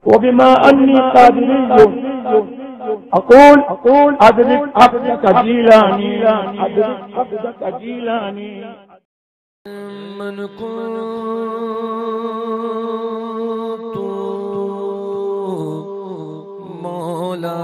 वबिमा अन्नी कादिरिय्युन अक़ूल अदरिक अब्दक जीलानी अदरिक अब्दक जीलानी। मन कुन्तु मौला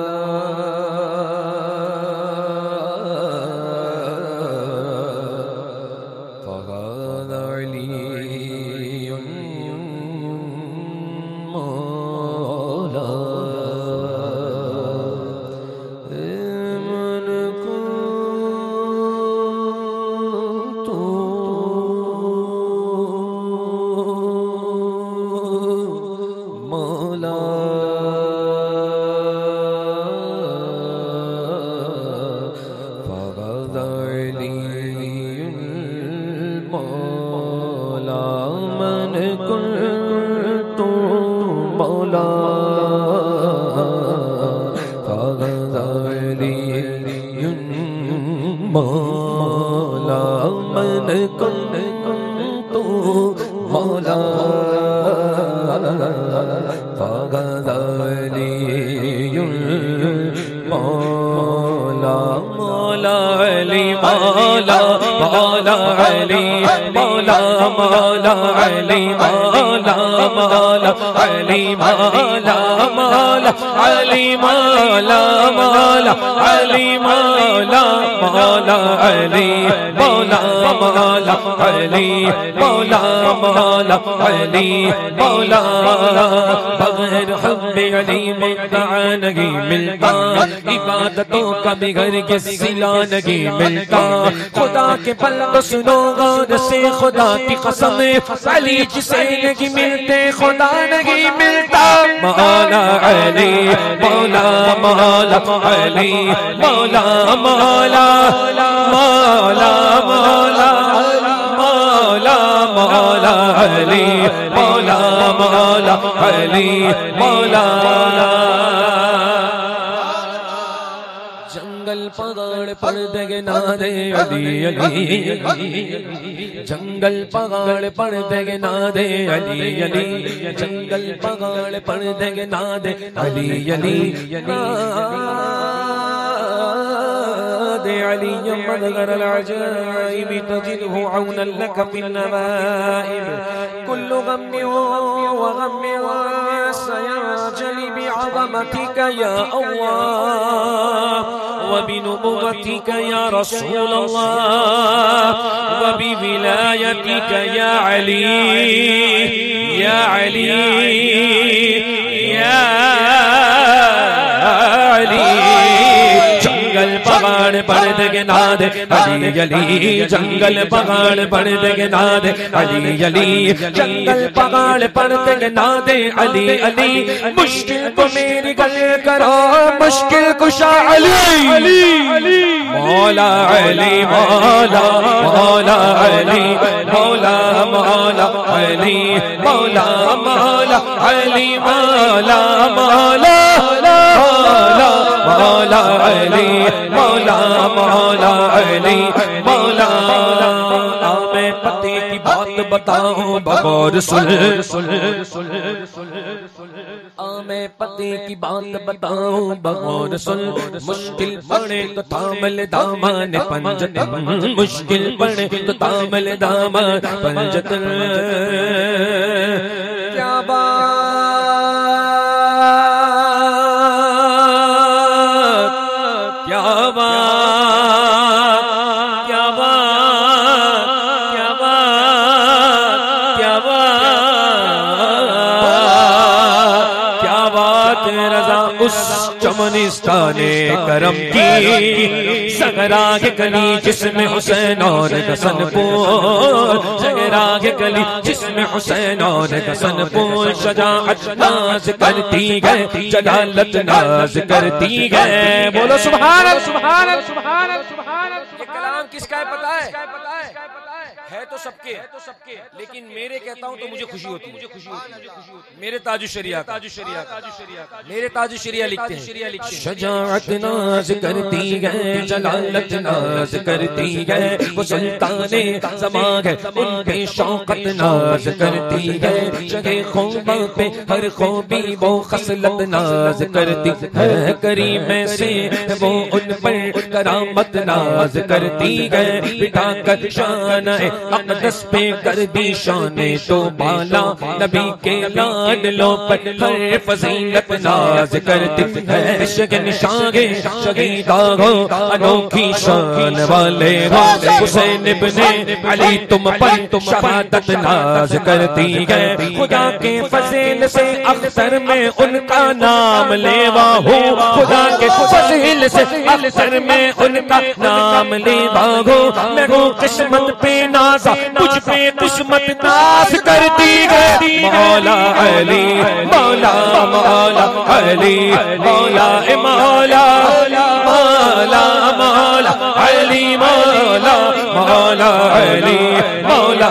बगैर हुब्बे अली मुद्दा नहीं मिलता, इबादतों का भी घर के सिला नहीं मिलता। खुदा के बंदो सुनो गौर से, खुदा की कसम अली जिसे नहीं मिलते खुदा नहीं मिलता। मौला अली मौला मौला अली मौला मौला मौला मौला मौला मौला अली मौला मौला अली मौला। जंगल पहाड़ पड़ देगे नादे अली अली, जंगल पहाड़ पड़ देगे नादे अली अली, जंगल पहाड़ पड़ देगे नादे अली अली। علي مظهر العجائب تجده عونا لك في النوائب، كل غم وغم سينجلي بعظمتك يا الله، وبنبوتك يا رسول الله، وبولايتك يا علي يا علي يا علي। जंगल पहाड़ पड़ देगे नादे अली अली, जंगल पहाड़ पड़ देगे नादे अली अली, जंगल पहाड़ पड़ देगे नादे अली अली। मुश्किल को मेरी गल करो, मुश्किल कुशा अली मौला अली मौला मौला अली मौला मौला अली मौला मौला अली मौला मौला मौला अली मौला मौला अली मौला। मैं पति की बात बताऊं बगौर सुन, मैं पति की बात बताऊं बगौर सुन। मुश्किल पड़े तो थामल दामन पंजतन, मुश्किल पड़े तो थामल दामन पंजतन। क्या उस चमनिस्ताने करम की सगरा के गली जिसमें हुसैन और हसनपुर, सगरा के गली जिसमें हुसैन और हसनपुर। शजाअत नाज करती है, जलालत नाज करती है। बोलो सुभान अल्लाह सुभान अल्लाह सुभान अल्लाह सुभान अल्लाह। ये कलाम किसका है पता है? है तो सबके, लेकिन मेरे कहता हूँ तो मुझे खुशी होती है। मेरे ताजु शरिया मेरे ताजु शरिया लिखते हैं, शजाअत नाज करती है, जलालत नाज करती है, वो सुल्ताने ज़मां है, उन पे शौकत नाज करती है, जगह ख़ौबा पे हर ख़ौबी वो खसलत नाज करती है, करीम से वो उन पर करामत नाज करती है, बिठा कर शान अक़दस पे कर दी शाने तो बाला, नबी के लाडलों पर हर फजीलत नाज करती है, शगनशागे शहीदा हो, अनोखी शान वाले हो, हुसैन इब्ने अली तुम पर शहादत नाज करती है, खुदा के फजील से अख्तर में उनका नाम लेवा हो, खुदा के फजील से अख्तर में उनका नाम लेवा हो, मैं हूँ किस्मत पे नाज़ा, तुझ पे किस्मत नाज करती है, मौला अली मौला मौला अली मौला मौला मौला मौला अली मौला मौला अली मौला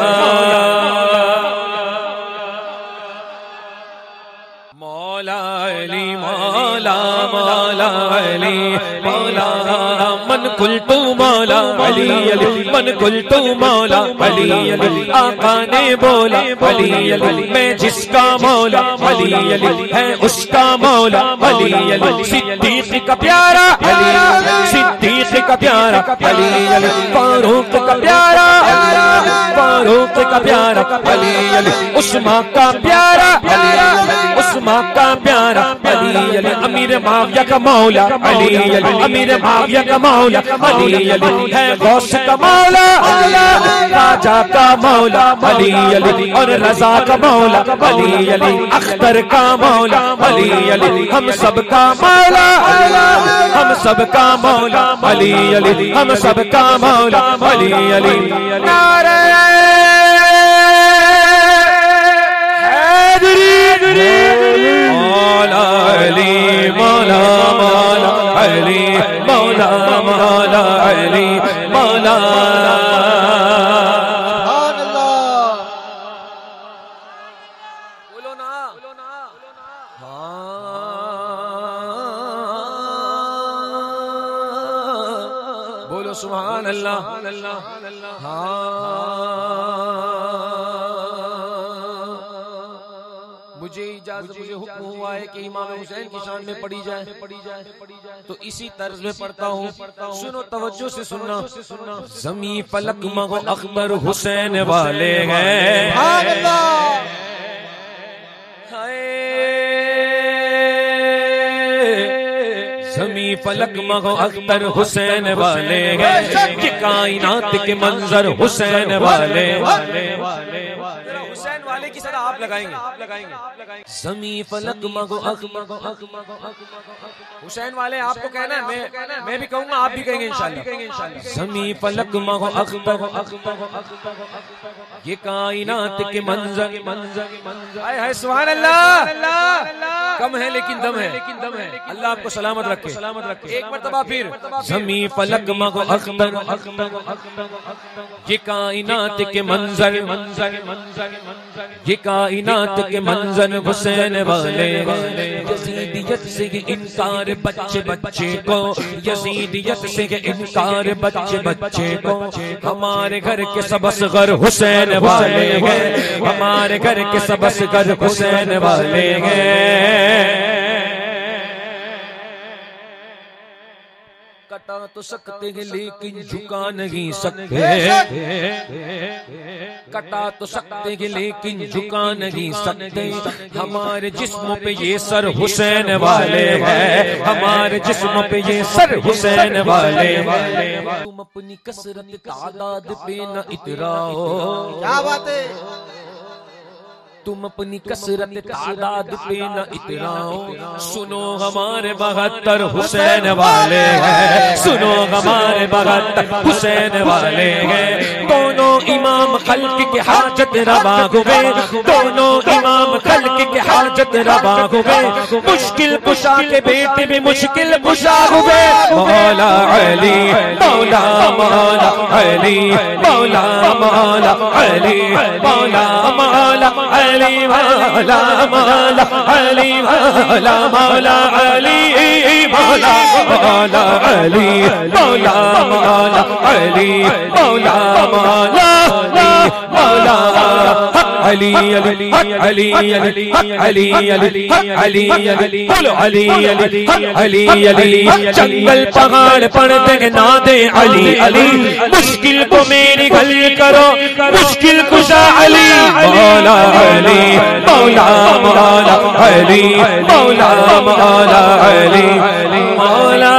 मौला अली मौला मौला अली मौला, मन कुल्तु मौला अली अली, मन कुल्तु मौला अली अली, आका ने बोला अली अली, मैं जिसका मौला अली अली है उसका मौला अली अली, सिद्दीक का प्यारा अली, सिद्दीक का प्यारा अली अली, फारूक का प्यारा फारूक का प्यारा अली अली, उस्मा का प्यारा अली, उस्मा का प्यारा अली अली, अमीर माविया का मौला अली अली, अमीर माविया का मौला अली अली, है गौस का मौला राजा का मौला अली अली, और रजा का मौला अली अली, अख्तर का मौला अली अली, हम सब का मौला, हम सब का मौला अली अली, हम सब का मौला अली अली, नारे मौला अली मौला मौला अली मौला मौला अली मौला, बोलो ना बोलो सुभान अल्लाह। मुझे इजाजत, मुझे हुक्म हुआ है कि इमाम हुसैन की शान में पढ़ी जाए, तो इसी तर्ज में पढ़ता हूँ, सुनो तवज्जो से सुनना, ज़मी फलक मगो अकबर हुसैन वाले हैं, ज़मी फलक मगो अख्तर हुसैन वाले हैं, ये कायनात के मंजर हुसैन वाले, हुसैन वाले की सदा आप लगाएंगे, ज़मी फलक मगो हुसैन वाले आपको कहना है, मैं भी कहूँगा आप भी कहेंगे इंशाल्लाह, ज़मी फलक मगो अख्तर, ये कायनात के मंजर, हाय हाय सुभान अल्लाह, कम है लेकिन दम है, अल्लाह आपको सलामत रखे, एक मर्तबा फिर, ज़मी फलक मगो अख्तर, ये कायनात के मंजर, ये कायनात के मंजर हुसैन वाले, यजीदियत से इनकार बच्चे बच्चे को, यजीदियत से इनकार बच्चे बच्चे को, हमारे घर के सब असग़र हुसैन वाले हैं, हमारे घर के सब असग़र हुसैन वाले हैं, कटा तो सकते हैं लेकिन झुका नहीं सकते, कटा तो सकते हैं लेकिन झुका नहीं सकते, हमारे जिस्मों पे ये सर हुसैन वाले हैं, हमारे जिस्मों पे ये सर हुसैन वाले, तुम अपनी कसरत तादाद पे न इतराओ, क्या बात है, तुम अपनी कसरत तादाद पे न इतराओ, सुनो हमारे 72 हुसैन वाले हैं, सुनो हमारे 72 हुसैन वाले हैं। दोनों इमाम खल्क के हाजत रवा हुए, दोनों इमाम खल्क के हाजत रवा हुए, मुश्किल कुशा के बेटे भी मुश्किल कुशा हुए। मौला अली मौला मौला अली मौला मौला अली मौला मौला अली मौला मौला अली मौला मौला अली मौला मौला अली मौला मौला अली मौला मौला मौला अली अली अली अली अली अली अली अली बोलो अली अली अली अली। जंगल पहाड़ पड़ते ना दे अली अली, मुश्किल को मेरी हल करो मुश्किल कुशा अली। मौला अली मौला मौला अली मौला मौला अली मौला